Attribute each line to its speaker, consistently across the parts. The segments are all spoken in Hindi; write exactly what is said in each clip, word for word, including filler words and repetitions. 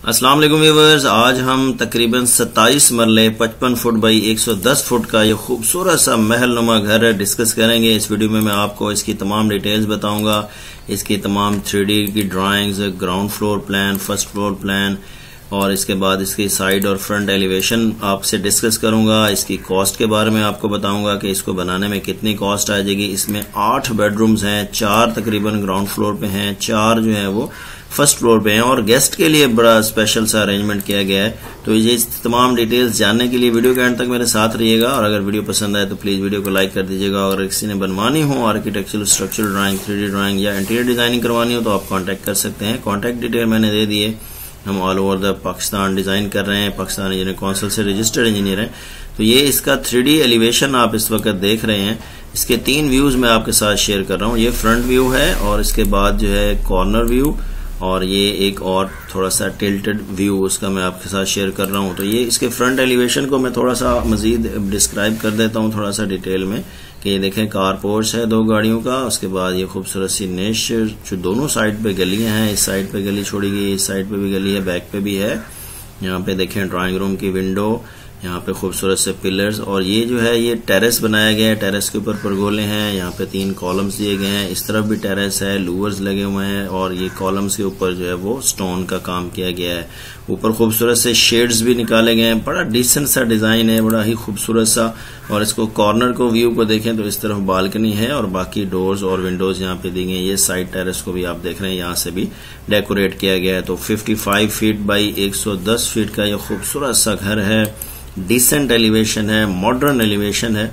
Speaker 1: अस्सलाम वालेकुम व्यूअर्स, आज हम तकरीबन सत्ताईस मरले पचपन फुट बाई एक सौ दस फुट का ये खूबसूरत सा महल नुमा घर डिस्कस करेंगे। इस वीडियो में मैं आपको इसकी तमाम डिटेल्स बताऊंगा, इसकी तमाम थ्री डी की drawings, ground floor plan, first floor plan और इसके बाद इसकी साइड और फ्रंट एलिवेशन आपसे डिस्कस करूंगा। इसकी कॉस्ट के बारे में आपको बताऊंगा कि इसको बनाने में कितनी कॉस्ट आ जाएगी। इसमें आठ बेडरूम्स हैं, चार तकरीबन ग्राउंड फ्लोर पे हैं, चार जो है वो फर्स्ट फ्लोर पे हैं और गेस्ट के लिए बड़ा स्पेशल सा अरेंजमेंट किया गया है। तो ये तमाम डिटेल्स जानने के लिए वीडियो के एंड तक मेरे साथ रहिएगा और अगर वीडियो पसंद आए तो प्लीज वीडियो को लाइक कर दीजिएगा। अगर किसी ने बनवानी हो architectural, structural drawing, three D drawing या इंटीरियर डिजाइनिंग करवानी हो तो आप कॉन्टेक्ट कर सकते हैं। कॉन्टेक्ट डिटेल मैंने दे दिए। हम all over the Pakistan design कर रहे हैं, पाकिस्तान इंजीनियरिंग काउंसिल से रजिस्टर्ड इंजीनियर हैं। तो ये इसका थ्री डी एलिवेशन आप इस वक्त देख रहे हैं। इसके तीन व्यूज मैं आपके साथ शेयर कर रहा हूँ। ये फ्रंट व्यू है और इसके बाद जो है कॉर्नर व्यू और ये एक और थोड़ा सा टिल्टेड व्यू उसका मैं आपके साथ शेयर कर रहा हूँ। तो ये इसके फ्रंट एलिवेशन को मैं थोड़ा सा मजीद डिस्क्राइब कर देता हूँ थोड़ा सा डिटेल में कि ये देखें कार पोर्च है दो गाड़ियों का। उसके बाद ये खूबसूरत सी निश जो दोनों साइड पे गलियां हैं, इस साइड पे गली छोड़ी गई, इस साइड पे भी गली है, बैक पे भी है। यहाँ पे देखें ड्राइंग रूम की विंडो, यहाँ पे खूबसूरत से पिलर्स और ये जो है ये टेरेस बनाया गया है। टेरेस के ऊपर परगोले हैं, यहाँ पे तीन कॉलम्स दिए गए हैं, इस तरफ भी टेरेस है, लूवर्स लगे हुए हैं और ये कॉलम्स के ऊपर जो है वो स्टोन का काम किया गया है। ऊपर खूबसूरत से शेड्स भी निकाले गए हैं। बड़ा डिसेंट सा डिजाइन है, बड़ा ही खूबसूरत सा। और इसको कॉर्नर को व्यू को देखें तो इस तरफ बालकनी है और बाकी डोर्स और विंडोज यहाँ पे दी गई हैं। ये साइड टेरेस को भी आप देख रहे हैं, यहाँ से भी डेकोरेट किया गया है। तो पचपन फीट बाई एक सौ दस फीट का ये खूबसूरत सा घर है। डिसेंट एलिवेशन है, मॉडर्न एलिवेशन है।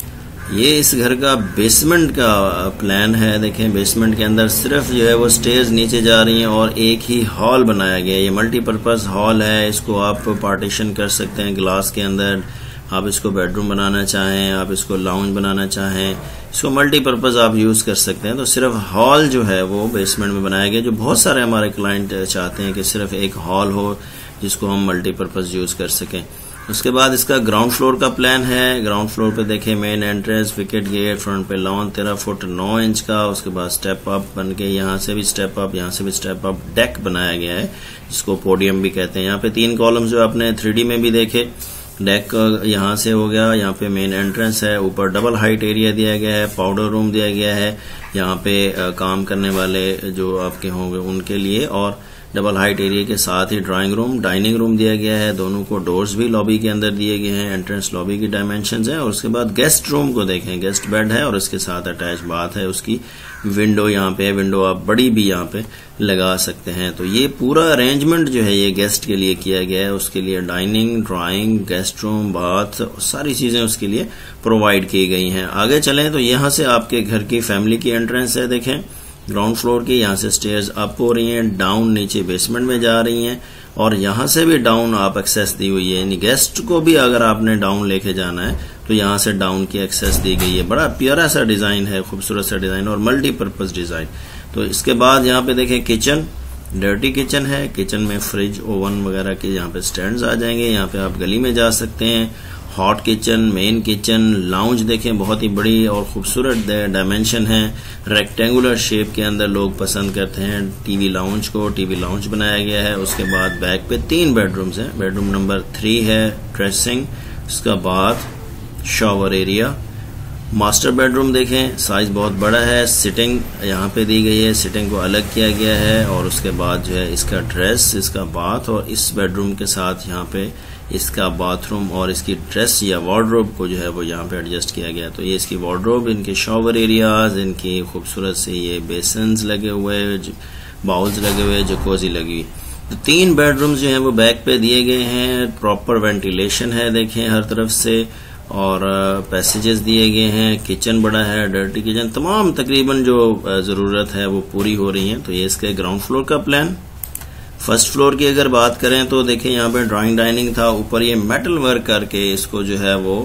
Speaker 1: ये इस घर का बेसमेंट का प्लान है। देखें बेसमेंट के अंदर सिर्फ जो है वो स्टेयर्स नीचे जा रही हैं और एक ही हॉल बनाया गया है। ये मल्टीपर्पज हॉल है। इसको आप पार्टीशन कर सकते हैं ग्लास के अंदर। आप इसको बेडरूम बनाना चाहें, आप इसको लाउंज बनाना चाहें, इसको मल्टीपर्पज आप यूज कर सकते हैं। तो सिर्फ हॉल जो है वो बेसमेंट में बनाया गया, जो बहुत सारे हमारे क्लाइंट चाहते हैं कि सिर्फ एक हॉल हो जिसको हम मल्टीपर्पज यूज कर सकें। उसके बाद इसका ग्राउंड फ्लोर का प्लान है। ग्राउंड फ्लोर पे देखें main entrance, wicket gate, front पे लॉन तेरह फुट नौ इंच का। उसके बाद स्टेप अप बन के यहाँ से भी स्टेप अप, यहाँ से भी स्टेप अप, डेक बनाया गया है जिसको पोडियम भी कहते हैं। यहाँ पे तीन कॉलम्स जो आपने थ्री डी में भी देखे, डेक यहाँ से हो गया। यहाँ पे मेन एंट्रेंस है, ऊपर डबल हाइट एरिया दिया गया है, पाउडर रूम दिया गया है यहाँ पे आ, काम करने वाले जो आपके होंगे उनके लिए, और डबल हाइट एरिया के साथ ही ड्राइंग रूम, डाइनिंग रूम दिया गया है। दोनों को डोर्स भी लॉबी के अंदर दिए गए हैं। एंट्रेंस लॉबी की डायमेंशंस हैं। और उसके बाद गेस्ट रूम को देखें, गेस्ट बेड है और इसके साथ अटैच बाथ है। उसकी विंडो यहाँ पे है, विंडो आप बड़ी भी यहाँ पे लगा सकते हैं। तो ये पूरा अरेंजमेंट जो है ये गेस्ट के लिए किया गया है। उसके लिए dining, drawing, guest room, bath, सारी चीजें उसके लिए प्रोवाइड की गई हैं। आगे चलें तो यहाँ से आपके घर की फैमिली की एंट्रेंस है। देखें ग्राउंड फ्लोर की, यहाँ से स्टेयर्स अप हो रही हैं, डाउन नीचे बेसमेंट में जा रही हैं और यहाँ से भी डाउन आप एक्सेस दी हुई है। यानी गेस्ट को भी अगर आपने डाउन लेके जाना है तो यहाँ से डाउन की एक्सेस दी गई है। बड़ा प्यारा सा डिजाइन है, खूबसूरत सा डिजाइन और मल्टीपर्पज डिजाइन। तो इसके बाद यहाँ पे देखें किचन, डर्टी किचन है। किचन में फ्रिज, ओवन वगैरह के यहाँ पे स्टैंड्स आ जाएंगे। यहाँ पे आप गली में जा सकते हैं। Hot kitchen, main kitchen, lounge देखें बहुत ही बड़ी और खूबसूरत डायमेंशन है। रेक्टेंगुलर शेप के अंदर लोग पसंद करते हैं टीवी लाउंज को, टीवी लाउंज बनाया गया है। उसके बाद बैक पे तीन बेडरूम्स हैं। बेडरूम नंबर थ्री है ड्रेसिंग, उसका बाद शॉवर एरिया। मास्टर बेडरूम देखें साइज बहुत बड़ा है। सिटिंग यहाँ पे दी गई है, सिटिंग को अलग किया गया है। और उसके बाद जो है इसका ड्रेस, इसका बाथ और इस बेडरूम के साथ यहाँ पे इसका बाथरूम और इसकी ड्रेस या वार्डरोब को जो है वो यहाँ पे एडजस्ट किया गया। तो ये इसकी वार्डरोब, इनके शॉवर एरियाज, इनकी खूबसूरत से ये बेसन्स लगे हुए, बाउल्स लगे हुए, जकोजी लगी। तो तीन बेडरूम्स जो है वो बैक पे दिए गए हैं। प्रॉपर वेंटिलेशन है देखें हर तरफ से और पैसेजेस दिए गए हैं। किचन बड़ा है, डर्टी किचन, तमाम तकरीबन जो जरूरत है वो पूरी हो रही है। तो ये इसके ग्राउंड फ्लोर का प्लान। फर्स्ट फ्लोर की अगर बात करें तो देखिए यहाँ पे ड्राइंग डाइनिंग था, ऊपर ये मेटल वर्क करके इसको जो है वो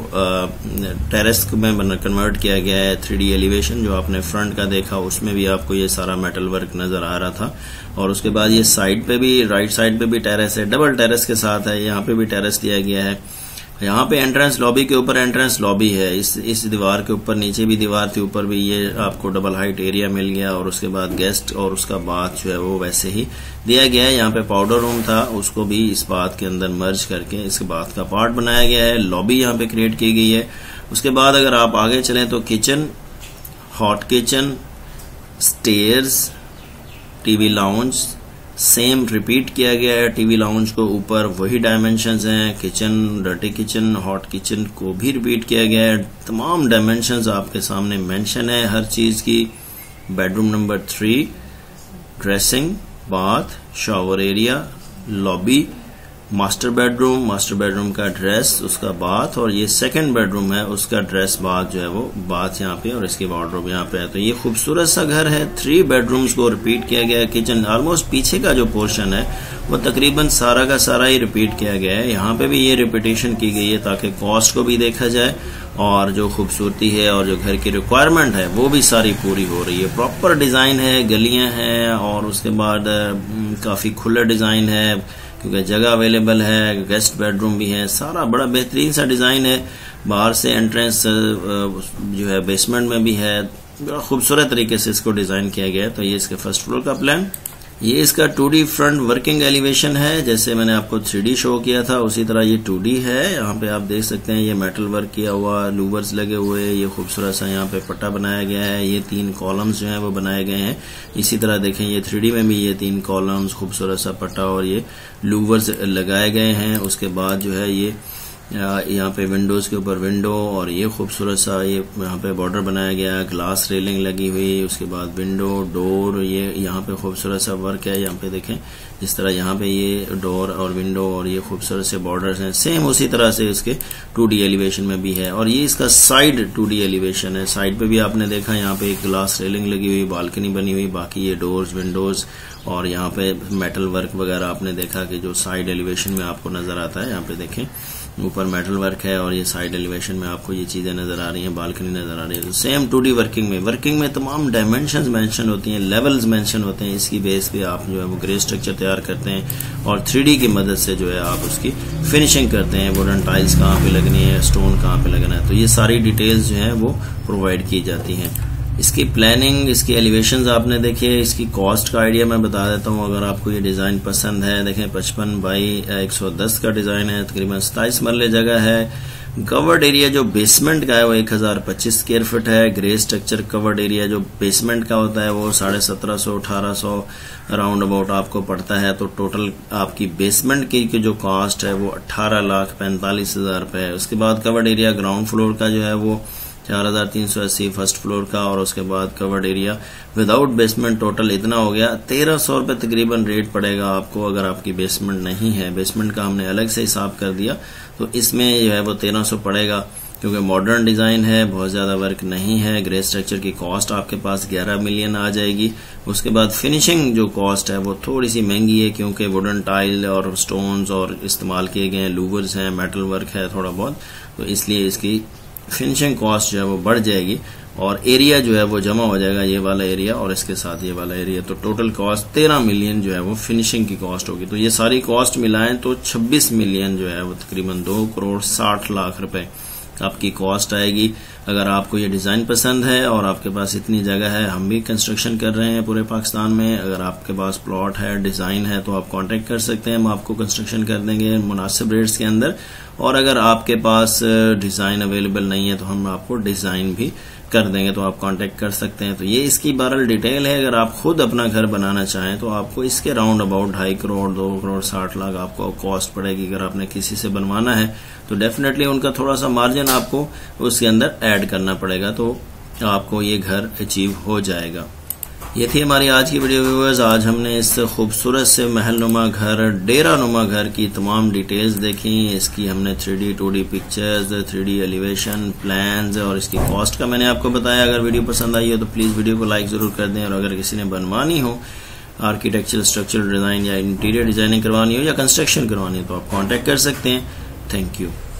Speaker 1: टेरेस में कन्वर्ट किया गया है। थ्री डी एलिवेशन जो आपने फ्रंट का देखा उसमें भी आपको ये सारा मेटल वर्क नजर आ रहा था। और उसके बाद ये साइड पे भी, राइट साइड पे भी टेरेस है, डबल टेरेस के साथ है, यहाँ पे भी टेरेस दिया गया है। यहाँ पे एंट्रेंस लॉबी के ऊपर एंट्रेंस लॉबी है, इस इस दीवार के ऊपर, नीचे भी दीवार के ऊपर भी ये आपको डबल हाइट एरिया मिल गया, और उसके बाद गेस्ट और उसका बाथ जो है वो वैसे ही दिया गया है। यहाँ पे पाउडर रूम था, उसको भी इस बाथ के अंदर मर्ज करके इसके बाथ का पार्ट बनाया गया है। लॉबी यहाँ पे क्रिएट की गई है। उसके बाद अगर आप आगे चलें तो kitchen, hot kitchen, stairs, TV lounge same repeat किया गया है। टीवी लाउंज को ऊपर वही डायमेंशंस हैं। Kitchen, dirty kitchen, hot kitchen को भी रिपीट किया गया है। तमाम डायमेंशंस आपके सामने मेंशन है हर चीज की। Bedroom number three, dressing, bath, shower area, lobby, master bedroom, master bedroom का ड्रेस, उसका बाथ, और ये सेकंड बेडरूम है उसका ड्रेस बाथ जो है वो बाथ यहाँ पे, और इसकी वार्डरोब यहाँ पे है। तो ये खूबसूरत सा घर है। थ्री बेडरूम्स को रिपीट किया गया है। किचन ऑलमोस्ट पीछे का जो पोर्शन है वो तकरीबन सारा का सारा ही रिपीट किया गया है। यहाँ पे भी ये रिपीटेशन की गई है ताकि कॉस्ट को भी देखा जाए और जो खूबसूरती है और जो घर की रिक्वायरमेंट है वो भी सारी पूरी हो रही है। प्रॉपर डिजाइन है, गलियां हैं, और उसके बाद काफी खुला डिजाइन है क्योंकि जगह अवेलेबल है। गेस्ट बेडरूम भी है, सारा बड़ा बेहतरीन सा डिजाइन है। बाहर से एंट्रेंस जो है बेसमेंट में भी है, बड़ा खूबसूरत तरीके से इसको डिजाइन किया गया है। तो ये इसके फर्स्ट फ्लोर का प्लान। ये इसका two D front working elevation है। जैसे मैंने आपको थ्री डी शो किया था उसी तरह ये टू डी है। यहाँ पे आप देख सकते हैं ये मेटल वर्क किया हुआ, लूवर्स लगे हुए, ये खूबसूरत सा यहाँ पे पट्टा बनाया गया है। ये तीन कॉलम्स जो हैं वो बनाए गए हैं। इसी तरह देखें ये थ्री डी में भी ये तीन कॉलम्स, खूबसूरत सा पट्टा और ये लूवर्स लगाए गए हैं। उसके बाद जो है ये यहाँ पे विंडोज के ऊपर विंडो, और ये खूबसूरत सा ये यहाँ पे बॉर्डर बनाया गया है, ग्लास रेलिंग लगी हुई, उसके बाद विंडो, डोर, ये यहाँ पे खूबसूरत सा वर्क है। यहाँ पे देखें इस तरह यहाँ पे ये डोर और विंडो और ये खूबसूरत से बॉर्डर्स हैं। सेम उसी तरह से इसके टू डी एलिवेशन में भी है। और ये इसका साइड टू डी एलिवेशन है। साइड पे भी आपने देखा यहाँ पे एक ग्लास रेलिंग लगी हुई, बालकनी बनी हुई, बाकी ये डोर्स, विंडोज और यहाँ पे मेटल वर्क वगैरह आपने देखा कि जो साइड एलिवेशन में आपको नजर आता है। यहाँ पे देखें ऊपर मेटल वर्क है और ये साइड एलिवेशन में आपको ये चीजें नजर आ रही हैं, बालकनी नजर आ रही है। तो सेम टू डी वर्किंग में वर्किंग में तमाम डायमेंशंस मेंशन होती हैं, लेवल्स मेंशन होते हैं। इसकी बेस पे आप जो है वो ग्रे स्ट्रक्चर तैयार करते हैं और थ्री डी की मदद से जो है आप उसकी फिनिशिंग करते हैं। वुडन टाइल्स कहाँ पे लगनी है, स्टोन कहाँ पे लगना है, तो ये सारी डिटेल्स जो है वो प्रोवाइड की जाती हैं। इसकी प्लानिंग, इसकी एलिवेशंस आपने देखिए। इसकी कॉस्ट का आइडिया मैं बता देता हूँ अगर आपको ये डिजाइन पसंद है। देखें पचपन बाई एक सौ दस का डिजाइन है, तकरीबन सताइस मरले जगह है। कवर्ड एरिया जो बेसमेंट का है वो एक हजार पच्चीस स्क्वायर फीट है। ग्रे स्ट्रक्चर कवर्ड एरिया जो बेसमेंट का होता है वो साढ़े सत्रह सौ अठारह सौ राउंड अबाउट आपको पड़ता है। तो टोटल आपकी बेसमेंट की, की जो कॉस्ट है वो अठारह लाख पैंतालीस हजार रुपए है। उसके बाद कवर्ड एरिया ग्राउंड फ्लोर का जो है वो चार हजार तीन सौ अस्सी फर्स्ट फ्लोर का, और उसके बाद covered area without basement total इतना हो गया तेरह सौ रुपए तकरीबन रेट पड़ेगा आपको। अगर आपकी बेसमेंट नहीं है, बेसमेंट का हमने अलग से हिसाब कर दिया, तो इसमें जो है वो तेरह सौ पड़ेगा क्योंकि मॉडर्न डिजाइन है, बहुत ज्यादा वर्क नहीं है। ग्रे स्ट्रक्चर की कॉस्ट आपके पास ग्यारह मिलियन आ जाएगी। उसके बाद फिनिशिंग जो कॉस्ट है वो थोड़ी सी महंगी है क्योंकि वुडन टाइल और स्टोन्स और इस्तेमाल किए गए हैं, लूवर्स हैं, मेटल वर्क है थोड़ा बहुत, तो इसलिए इसकी फिनिशिंग कॉस्ट जो है वो बढ़ जाएगी और एरिया जो है वो जमा हो जाएगा, ये वाला एरिया और इसके साथ ये वाला एरिया। तो टोटल कॉस्ट तेरह मिलियन जो है वो फिनिशिंग की कॉस्ट होगी। तो ये सारी कॉस्ट मिलाएं तो छब्बीस मिलियन जो है वो तकरीबन दो करोड़ साठ लाख रुपए आपकी कॉस्ट आएगी। अगर आपको ये डिजाइन पसंद है और आपके पास इतनी जगह है, हम भी कंस्ट्रक्शन कर रहे हैं पूरे पाकिस्तान में, अगर आपके पास प्लॉट है, डिजाइन है, तो आप कांटेक्ट कर सकते हैं, हम आपको कंस्ट्रक्शन कर देंगे मुनासिब रेट्स के अंदर। और अगर आपके पास डिजाइन अवेलेबल नहीं है तो हम आपको डिजाइन भी कर देंगे, तो आप कांटेक्ट कर सकते हैं। तो ये इसकी बहरहाल डिटेल है। अगर आप खुद अपना घर बनाना चाहें तो आपको इसके राउंड अबाउट ढाई करोड़ दो करोड़ साठ लाख आपको कॉस्ट पड़ेगी। अगर आपने किसी से बनवाना है तो डेफिनेटली उनका थोड़ा सा मार्जिन आपको उसके अंदर ऐड करना पड़ेगा, तो आपको ये घर अचीव हो जाएगा। ये थी हमारी आज की वीडियो व्यूअर्स। आज हमने इस खूबसूरत से महल नुमा घर, डेरा नुमा घर की तमाम डिटेल्स देखी। इसकी हमने three D two D pictures, three D elevation plans और इसकी कॉस्ट का मैंने आपको बताया। अगर वीडियो पसंद आई हो तो प्लीज वीडियो को लाइक जरूर कर दें, और अगर किसी ने बनवानी हो, आर्किटेक्चर, स्ट्रक्चरल डिजाइन या इंटीरियर डिजाइनिंग करवानी हो या कंस्ट्रक्शन करवानी हो तो आप कॉन्टेक्ट कर सकते हैं। Thank you.